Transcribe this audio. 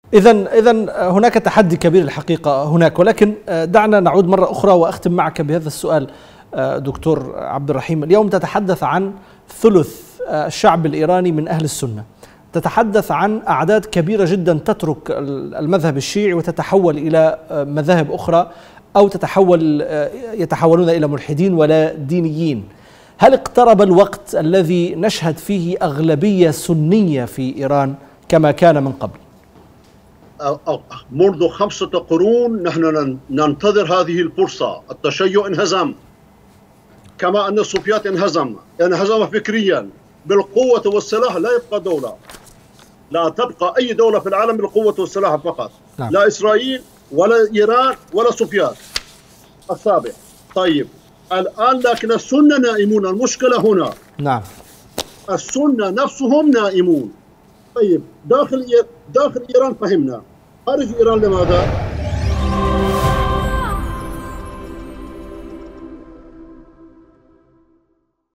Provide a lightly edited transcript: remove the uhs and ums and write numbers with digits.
إذا هناك تحدي كبير الحقيقة هناك، ولكن دعنا نعود مرة أخرى وأختم معك بهذا السؤال دكتور عبد الرحيم. اليوم تتحدث عن ثلث الشعب الإيراني من أهل السنة، تتحدث عن أعداد كبيرة جدا تترك المذهب الشيعي وتتحول إلى مذاهب أخرى، أو يتحولون إلى ملحدين ولا دينيين. هل اقترب الوقت الذي نشهد فيه أغلبية سنية في إيران كما كان من قبل؟ منذ 5 قرون نحن ننتظر هذه الفرصة. التشيع انهزم، كما أن الصوفيات انهزم فكريا. بالقوة والسلاح لا يبقى دولة، لا تبقى أي دولة في العالم بالقوة والسلاح فقط. نعم. لا إسرائيل ولا إيران ولا الصوفيات السابق. طيب الآن لكن السنة نائمون. المشكلة هنا نعم السنة نفسهم نائمون. طيب داخل إيران فهمنا، خارج إيران لماذا؟